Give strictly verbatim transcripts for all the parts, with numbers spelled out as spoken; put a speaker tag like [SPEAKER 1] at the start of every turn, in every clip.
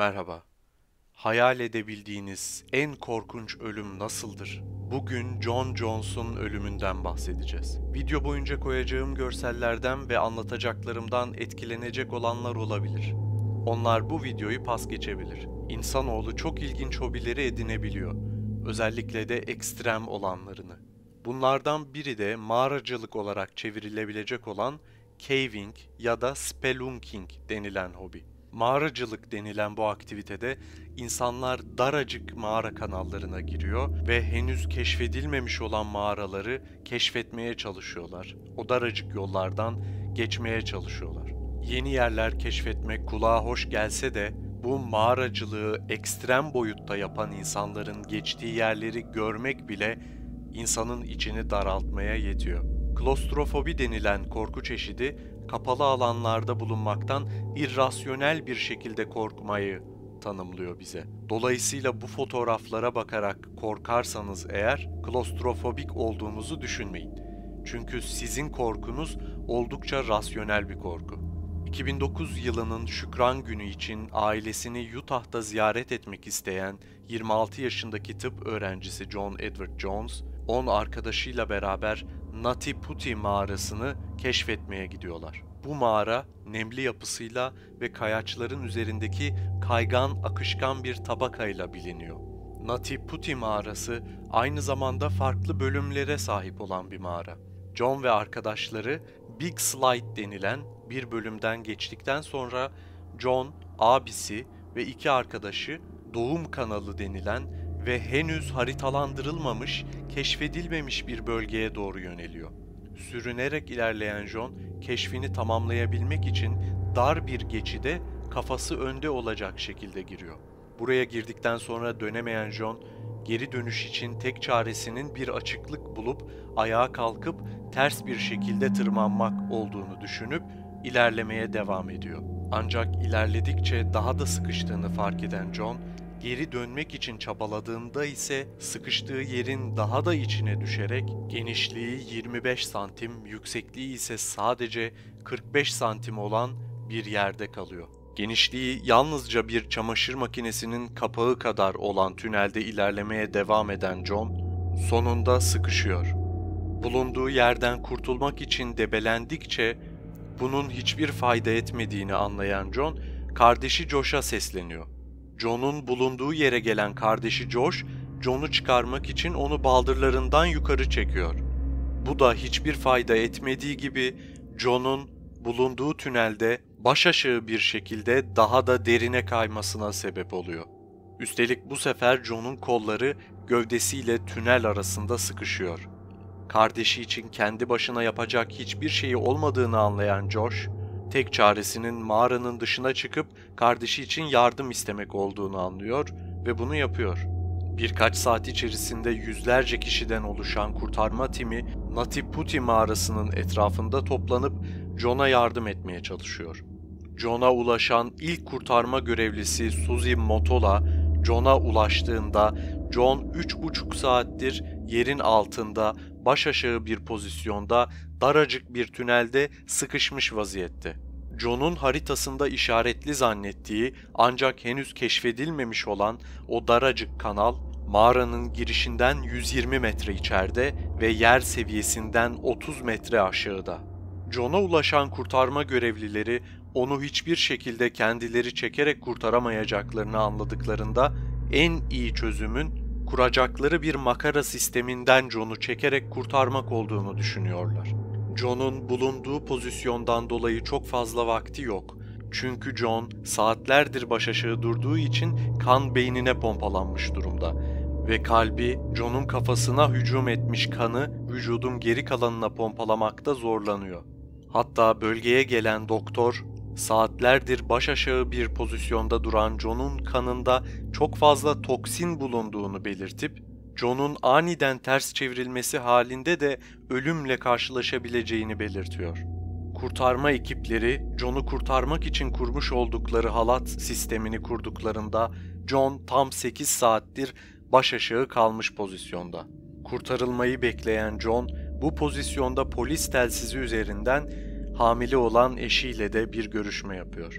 [SPEAKER 1] Merhaba. Hayal edebildiğiniz en korkunç ölüm nasıldır? Bugün John Jones'un ölümünden bahsedeceğiz. Video boyunca koyacağım görsellerden ve anlatacaklarımdan etkilenecek olanlar olabilir. Onlar bu videoyu pas geçebilir. İnsanoğlu çok ilginç hobileri edinebiliyor. Özellikle de ekstrem olanlarını. Bunlardan biri de mağaracılık olarak çevrilebilecek olan caving ya da spelunking denilen hobi. Mağaracılık denilen bu aktivitede insanlar daracık mağara kanallarına giriyor ve henüz keşfedilmemiş olan mağaraları keşfetmeye çalışıyorlar. O daracık yollardan geçmeye çalışıyorlar. Yeni yerler keşfetmek kulağa hoş gelse de bu mağaracılığı ekstrem boyutta yapan insanların geçtiği yerleri görmek bile insanın içini daraltmaya yetiyor. Klostrofobi denilen korku çeşidi kapalı alanlarda bulunmaktan irrasyonel bir şekilde korkmayı tanımlıyor bize. Dolayısıyla bu fotoğraflara bakarak korkarsanız eğer klostrofobik olduğunuzu düşünmeyin. Çünkü sizin korkunuz oldukça rasyonel bir korku. iki bin dokuz yılının Şükran Günü için ailesini Utah'ta ziyaret etmek isteyen yirmi altı yaşındaki tıp öğrencisi John Edward Jones, on arkadaşıyla beraber Nati Puti mağarasını keşfetmeye gidiyorlar. Bu mağara nemli yapısıyla ve kayaçların üzerindeki kaygan akışkan bir tabakayla biliniyor. Nati Puti mağarası aynı zamanda farklı bölümlere sahip olan bir mağara. John ve arkadaşları Big Slide denilen bir bölümden geçtikten sonra John, abisi ve iki arkadaşı Doğum Kanalı denilen ve henüz haritalandırılmamış, keşfedilmemiş bir bölgeye doğru yöneliyor. Sürünerek ilerleyen John, keşfini tamamlayabilmek için dar bir geçide kafası önde olacak şekilde giriyor. Buraya girdikten sonra dönemeyen John, geri dönüş için tek çaresinin bir açıklık bulup ayağa kalkıp ters bir şekilde tırmanmak olduğunu düşünüp ilerlemeye devam ediyor. Ancak ilerledikçe daha da sıkıştığını fark eden John, geri dönmek için çabaladığında ise sıkıştığı yerin daha da içine düşerek genişliği yirmi beş santim, yüksekliği ise sadece kırk beş santim olan bir yerde kalıyor. Genişliği yalnızca bir çamaşır makinesinin kapağı kadar olan tünelde ilerlemeye devam eden John, sonunda sıkışıyor. Bulunduğu yerden kurtulmak için debelendikçe bunun hiçbir fayda etmediğini anlayan John, kardeşi Josh'a sesleniyor. John'un bulunduğu yere gelen kardeşi Josh, John'u çıkarmak için onu baldırlarından yukarı çekiyor. Bu da hiçbir fayda etmediği gibi John'un bulunduğu tünelde baş aşağı bir şekilde daha da derine kaymasına sebep oluyor. Üstelik bu sefer John'un kolları gövdesiyle tünel arasında sıkışıyor. Kardeşi için kendi başına yapacak hiçbir şeyi olmadığını anlayan Josh, tek çaresinin mağaranın dışına çıkıp kardeşi için yardım istemek olduğunu anlıyor ve bunu yapıyor. Birkaç saat içerisinde yüzlerce kişiden oluşan kurtarma timi Nati Puti mağarasının etrafında toplanıp John'a yardım etmeye çalışıyor. John'a ulaşan ilk kurtarma görevlisi Suzy Motola, John'a ulaştığında John üç buçuk saattir yerin altında baş aşağı bir pozisyonda daracık bir tünelde sıkışmış vaziyette. John'un haritasında işaretli zannettiği ancak henüz keşfedilmemiş olan o daracık kanal, mağaranın girişinden yüz yirmi metre içeride ve yer seviyesinden otuz metre aşağıda. John'a ulaşan kurtarma görevlileri onu hiçbir şekilde kendileri çekerek kurtaramayacaklarını anladıklarında en iyi çözümün kuracakları bir makara sisteminden John'u çekerek kurtarmak olduğunu düşünüyorlar. John'un bulunduğu pozisyondan dolayı çok fazla vakti yok. Çünkü John saatlerdir baş aşağı durduğu için kan beynine pompalanmış durumda ve kalbi John'un kafasına hücum etmiş kanı vücudun geri kalanına pompalamakta zorlanıyor. Hatta bölgeye gelen doktor, saatlerdir baş aşağı bir pozisyonda duran John'un kanında çok fazla toksin bulunduğunu belirtip, John'un aniden ters çevrilmesi halinde de ölümle karşılaşabileceğini belirtiyor. Kurtarma ekipleri John'u kurtarmak için kurmuş oldukları halat sistemini kurduklarında John tam sekiz saattir baş aşağı kalmış pozisyonda. Kurtarılmayı bekleyen John bu pozisyonda polis telsizi üzerinden hamile olan eşiyle de bir görüşme yapıyor.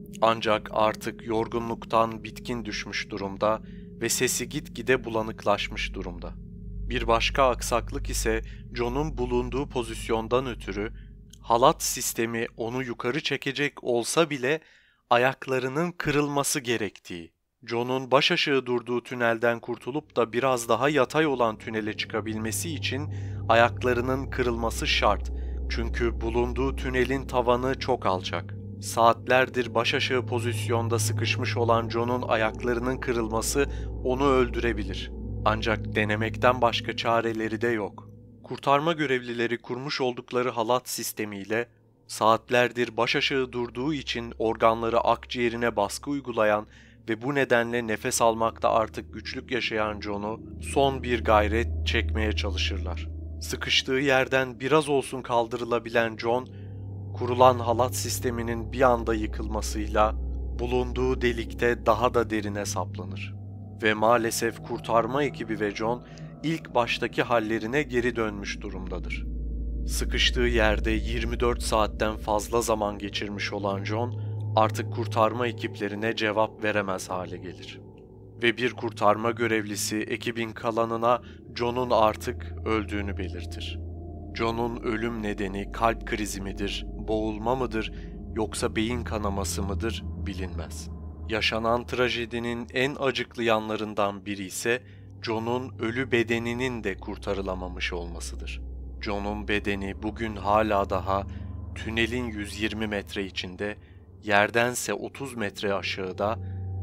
[SPEAKER 1] Ancak artık yorgunluktan bitkin düşmüş durumda ve sesi gitgide bulanıklaşmış durumda. Bir başka aksaklık ise John'un bulunduğu pozisyondan ötürü halat sistemi onu yukarı çekecek olsa bile ayaklarının kırılması gerektiği. John'un baş aşağı durduğu tünelden kurtulup da biraz daha yatay olan tünele çıkabilmesi için ayaklarının kırılması şart. Çünkü bulunduğu tünelin tavanı çok alçak. Saatlerdir baş aşağı pozisyonda sıkışmış olan John'un ayaklarının kırılması onu öldürebilir. Ancak denemekten başka çareleri de yok. Kurtarma görevlileri kurmuş oldukları halat sistemiyle saatlerdir baş aşağı durduğu için organları akciğerine baskı uygulayan ve bu nedenle nefes almakta artık güçlük yaşayan John'u son bir gayret çekmeye çalışırlar. Sıkıştığı yerden biraz olsun kaldırılabilen John, kurulan halat sisteminin bir anda yıkılmasıyla bulunduğu delikte daha da derine saplanır. Ve maalesef kurtarma ekibi ve John ilk baştaki hallerine geri dönmüş durumdadır. Sıkıştığı yerde yirmi dört saatten fazla zaman geçirmiş olan John artık kurtarma ekiplerine cevap veremez hale gelir. Ve bir kurtarma görevlisi ekibin kalanına John'un artık öldüğünü belirtir. John'un ölüm nedeni kalp krizi midir, boğulma mıdır yoksa beyin kanaması mıdır bilinmez. Yaşanan trajedinin en acıklı yanlarından biri ise John'un ölü bedeninin de kurtarılamamış olmasıdır. John'un bedeni bugün hala daha tünelin yüz yirmi metre içinde, yerdense otuz metre aşağıda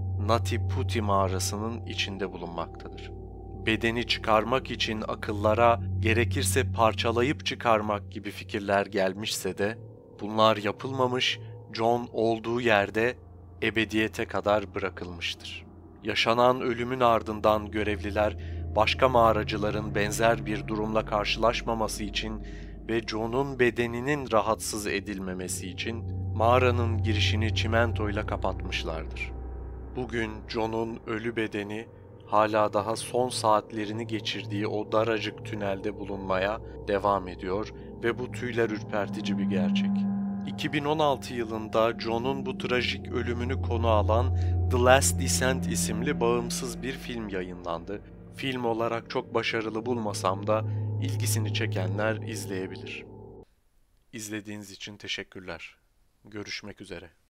[SPEAKER 1] Nati Puti mağarasının içinde bulunmaktadır. Bedeni çıkarmak için akıllara gerekirse parçalayıp çıkarmak gibi fikirler gelmişse de bunlar yapılmamış, John olduğu yerde ebediyete kadar bırakılmıştır. Yaşanan ölümün ardından görevliler başka mağaracıların benzer bir durumla karşılaşmaması için ve John'un bedeninin rahatsız edilmemesi için mağaranın girişini çimentoyla kapatmışlardır. Bugün John'un ölü bedeni hala daha son saatlerini geçirdiği o daracık tünelde bulunmaya devam ediyor ve bu tüyler ürpertici bir gerçek. iki bin on altı yılında John'un bu trajik ölümünü konu alan The Last Descent isimli bağımsız bir film yayınlandı. Film olarak çok başarılı bulmasam da ilgisini çekenler izleyebilir. İzlediğiniz için teşekkürler. Görüşmek üzere.